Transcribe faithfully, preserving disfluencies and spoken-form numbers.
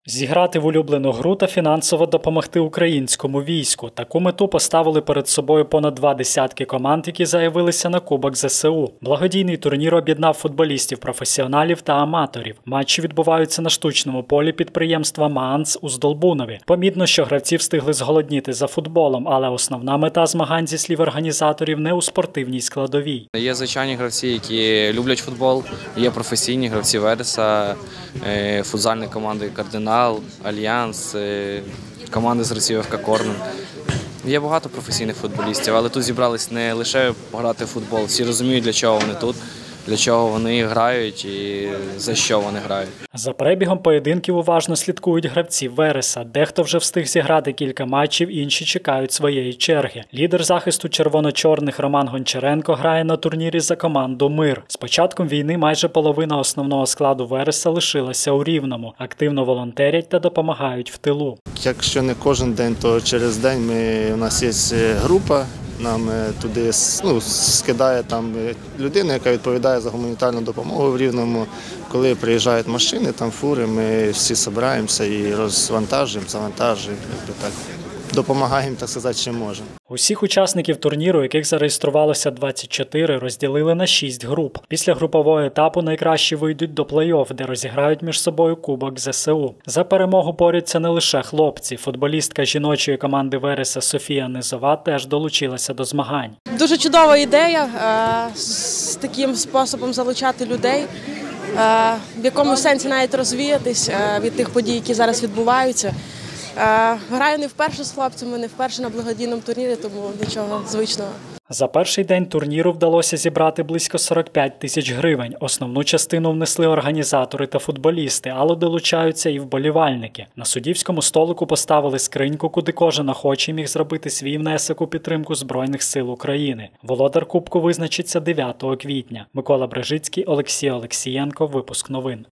Зіграти в улюблену гру та фінансово допомогти українському війську. Таку мету поставили перед собою понад два десятки команд, які заявилися на Кубок зе се у. Благодійний турнір об'єднав футболістів, професіоналів та аматорів. Матчі відбуваються на штучному полі підприємства «Маанц» у Здолбунові. Помітно, що гравці встигли зголодніти за футболом, але основна мета змагань, зі слів організаторів, не у спортивній складовій. Є звичайні гравці, які люблять футбол, є професійні гравці Вереса, футзальні команди «Кардинал», Альянс, команди з Росії еф ка Корнен. Є багато професійних футболістів, але тут зібрались не лише пограти в футбол. Всі розуміють, для чого вони тут, для чого вони грають і за що вони грають. За перебігом поєдинків уважно слідкують гравці Вереса. Дехто вже встиг зіграти кілька матчів, інші чекають своєї черги. Лідер захисту червоно-чорних Роман Гончаренко грає на турнірі за команду «Мир». З початком війни майже половина основного складу Вереса лишилася у Рівному. Активно волонтерять та допомагають в тилу. Якщо не кожен день, то через день ми, у нас є група. Нам туди ну, скидає там людина, яка відповідає за гуманітарну допомогу в Рівному. Коли приїжджають машини, там фури, ми всі збираємося і розвантажуємо, завантажуємо, так, допомагаємо, так сказати, чим можемо. Усіх учасників турніру, яких зареєструвалося двадцять чотири, розділили на шість груп. Після групового етапу найкращі вийдуть до плей-офф, де розіграють між собою Кубок зе се у. За перемогу борються не лише хлопці. Футболістка жіночої команди Вереса Софія Низова теж долучилася до змагань. Дуже чудова ідея з таким способом залучати людей, в якомусь сенсі навіть розвіятись від тих подій, які зараз відбуваються. Граю не вперше з хлопцями, не вперше на благодійному турнірі, тому нічого звичного. За перший день турніру вдалося зібрати близько сорок п'ять тисяч гривень. Основну частину внесли організатори та футболісти, але долучаються і вболівальники. На суддівському столику поставили скриньку, куди кожен охочий міг зробити свій внесок у підтримку Збройних сил України. Володар Кубку визначиться дев'ятого квітня. Микола Брижицький, Олексій Олексієнко. Випуск новин.